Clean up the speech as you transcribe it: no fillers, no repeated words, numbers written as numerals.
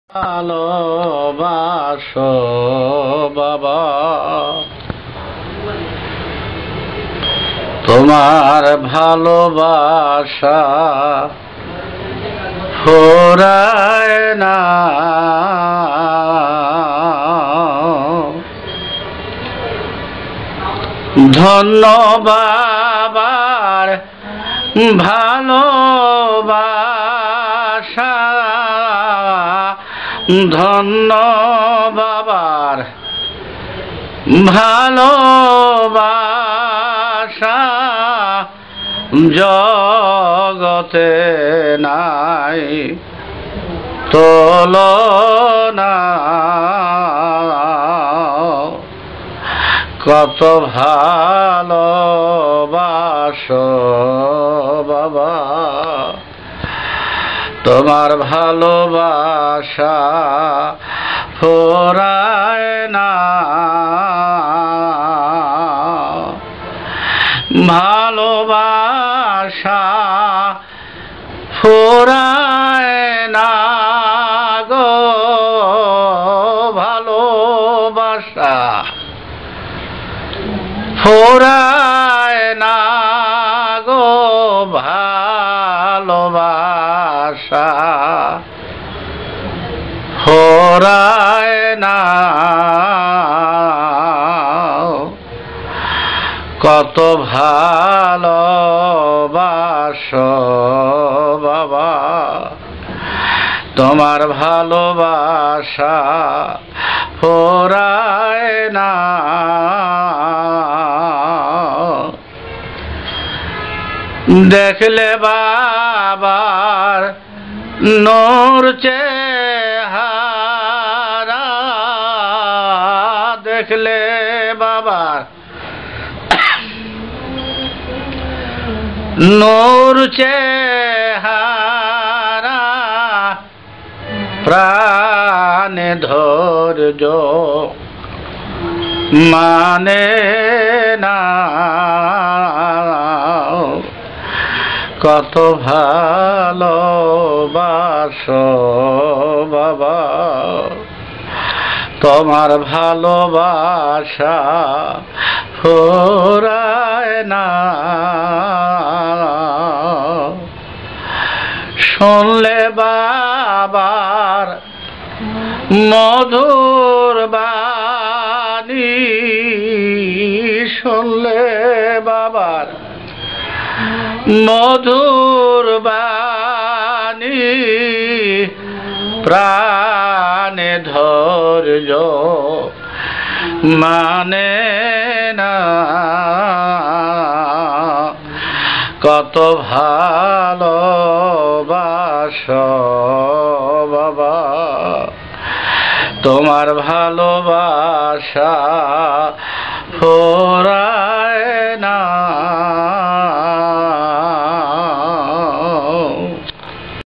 ভালোবাসো বাবা, তোমার ভালোবাসা ফুরায় না। ধন্য বাবার ভালোবাসা, ধন্য বাবার ভালোবাসা, জগতে নাই তুলনা। কত ভালোবাসো বাবা, তোমার ভালোবাসা ফুরায় না। ভালোবাসা ফুরায় না গো, ভালোবাসা ফুরায় না গো, ভালোবাসা ফুরায় না। কত ভালোবাসো বাবা, তোমার ভালোবাসা ফুরায় না। দেখলে বাবার নূর চেহারা, দেখলে বাবার নূর চেহারা, প্রাণে ধৈর্য মানে না। কত ভালোবাসো বাবা, তোমার ভালোবাসা ফুরায় না। শুনলে বাবার মধুর বাণী, শুনলে বাবার মধুর বাণী, প্রাণে ধৈর্য মানে না। কত ভালোবাসো বাবা, তোমার ভালোবাসা ফুরায়